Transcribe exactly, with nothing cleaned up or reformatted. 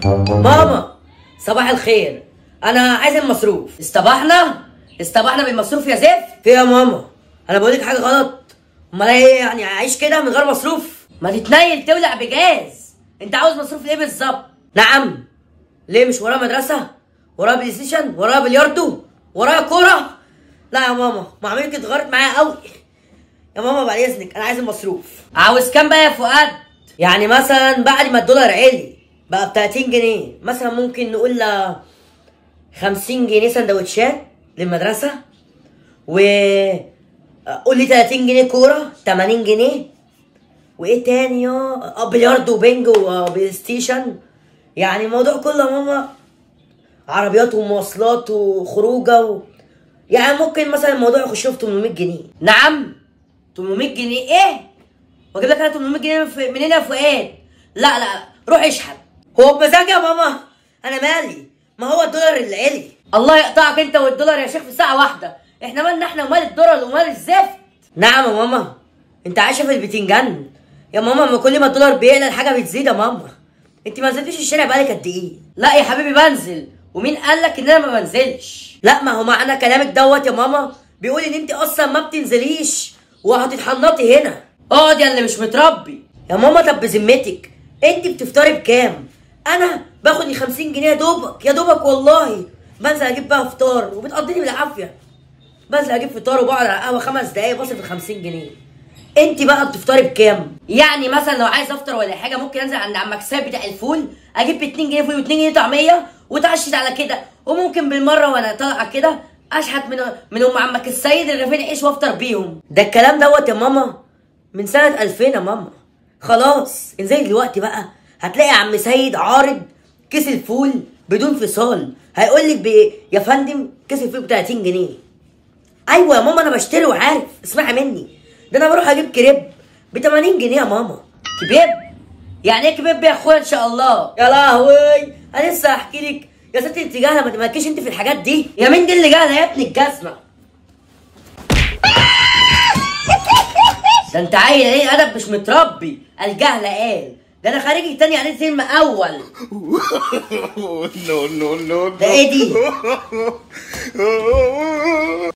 ماما صباح الخير، انا عايز المصروف. استباحنا استباحنا بالمصروف يا زفت. في يا ماما؟ انا بقولك حاجه غلط؟ امال ايه يعني اعيش كده من غير مصروف؟ ما تتنيل تولع بجاز. انت عاوز مصروف ايه بالظبط؟ نعم. ليه مش ورايا مدرسه؟ ورايا بلاي ستيشن؟ ورايا بلياردو؟ ورايا كوره؟ لا يا ماما، معاملتك اتغيرت معايا قوي يا ماما. بعد اذنك انا عايز المصروف. عاوز كام بقى يا فؤاد؟ يعني مثلا بعد ما الدولار عالي بقى ب تلاتين جنيه، مثلا ممكن نقول خمسين جنيه سندوتشات للمدرسه، و قول لي تلاتين جنيه كوره، تمانين جنيه، وايه تاني يا اه بلياردو وبنج وبلاي ستيشن. يعني الموضوع كله يا ماما عربيات ومواصلات وخروجه و... يعني ممكن مثلا الموضوع يخش في تمنمية جنيه. نعم تمنمية جنيه ايه؟ واجيب لك انا تمنمية جنيه منين يا فؤاد؟ لا لا روح اشحن. هو بمزاجي يا ماما؟ انا مالي؟ ما هو الدولار اللي عالي. الله يقطعك انت والدولار يا شيخ في ساعه واحده. احنا مالنا احنا ومال الدولار ومال الزفت؟ نعم يا ماما. انت عايشه في البتنجان يا ماما. ما كل ما الدولار بيعلى الحاجه بتزيد يا ماما. انت ما نزلتيش الشارع بقالك قد ايه؟ لا يا حبيبي بنزل. ومين قال لك ان انا ما بنزلش؟ لا ما هو معنى كلامك دوت يا ماما بيقول ان انت اصلا ما بتنزليش وهتتحنطي هنا. اقعد يا اللي مش متربي. يا ماما طب بذمتك انت بتفطري بكام؟ انا باخد لي خمسين جنيه يا دوبك يا دوبك والله. بنزل اجيب بقى فطار وبتقضيني بالعافيه. بنزل اجيب فطار وبقعد على القهوه خمس دقايق بصرف ال خمسين جنيه. انت بقى بتفطري بكام؟ يعني مثلا لو عايز افطر ولا حاجه ممكن انزل عند عمك ساب بتاع الفول اجيب ب اتنين جنيه فول و اتنين جنيه طعميه واتعشت على كده. وممكن بالمره وانا طالعه كده اشحت من من ام عمك السيد رغيفين عيش وافطر بيهم. ده الكلام دوت يا ماما من سنه ألفين يا ماما. خلاص انزلي دلوقتي بقى هتلاقي عم سيد عارض كيس الفول بدون فصال. هيقول لك بايه يا فندم؟ كيس الفول ب تلاتين جنيه. ايوه يا ماما انا بشتري وعارف. اسمعي مني، ده انا بروح اجيب كريب ب تمانين جنيه يا ماما. كبيب؟ يعني ايه كبيب يا اخويا ان شاء الله؟ يا لهوي انا لسه هحكي لك. يا ستي انت جاهله ما تمالكيش انت في الحاجات دي. يا مين دي اللي جاهله يا ابني الجزمه؟ ده انت عيل ايه ادب مش متربي. الجهله قال ده انا خارجي تاني عليه سلم اول. نو نو نو ده ايه دي؟